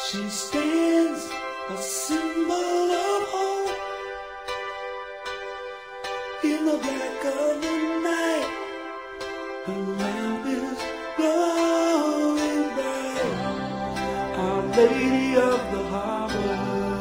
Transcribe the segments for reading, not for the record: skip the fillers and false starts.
She stands a symbol of hope in the black of the night. Her lamp is glowing bright, Our Lady of the Harbor.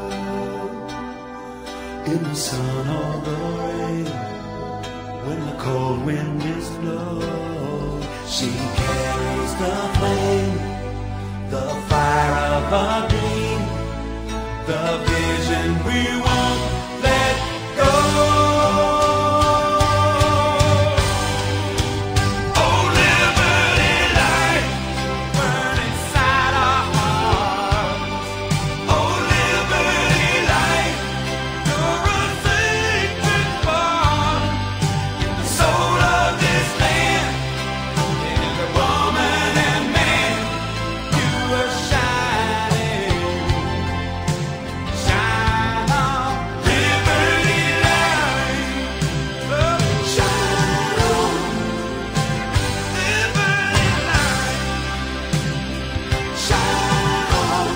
In the sun or the rain, when the cold wind is blowing, she carries the flame, the fire of a dream, the vision we won't let go. Oh, liberty light, burn inside our hearts. Oh, liberty light, you're a sacred spark in the soul of this land. In every woman and man, you are shining. Shine on, liberty light. Oh, shine on, liberty light. Shine on.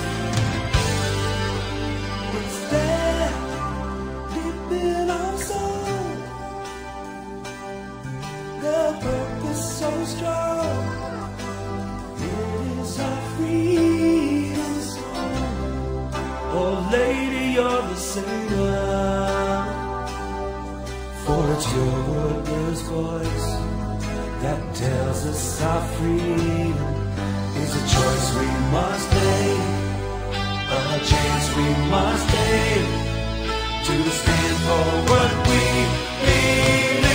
It's there, deep in our soul, the purpose so strong. It is our freedom song. Oh, Lady, you're the singer, for it's your wordless voice that tells us our freedom is a choice we must make, a chance we must take to stand for what we believe.